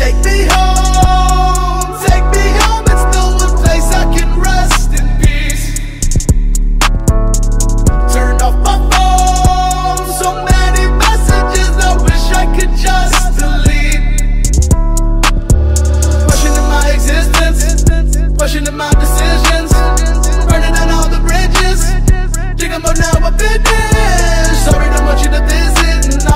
Take me home, it's the one place I can rest in peace. Turned off my phone, so many messages I wish I could just delete. Questioning my existence, questioning my decisions, burning down all the bridges. Think about now I've finished. Sorry, don't want you to visit, no.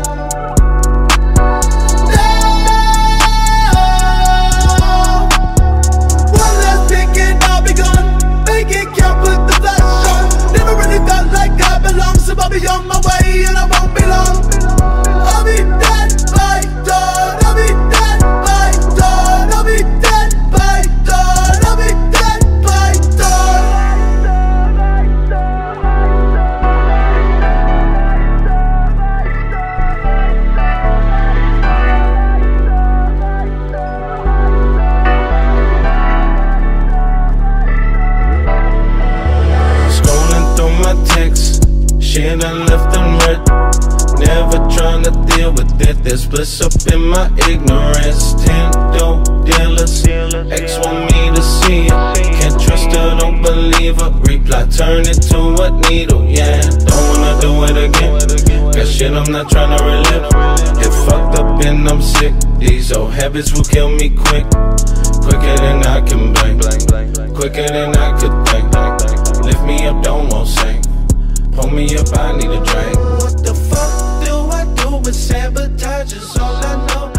One last pick and I'll be gone. Make it count, put the flash on. Never really felt like I belong, so I'll be on my way and I won't be long. I'll be dead by dawn. I'll be dead by dawn. I'll be dead by dawn. I'll be dead by dawn. Scrolling through my texts, shit I left unread. Never trying to deal with it, there's bliss up in my ignorance. 10 dope dealers, ex want me to see it. Can't trust her, don't believe her. Reply, turn it to a needle, yeah. Don't wanna do it again. Got shit I'm not trying to relive. Get fucked up and I'm sick. These old habits will kill me quick. Quicker than I can blink, quicker than I could think. Lift me up, don't want sink. Pull me up, I need a drink. What the fuck do I do with sabotage is all I know.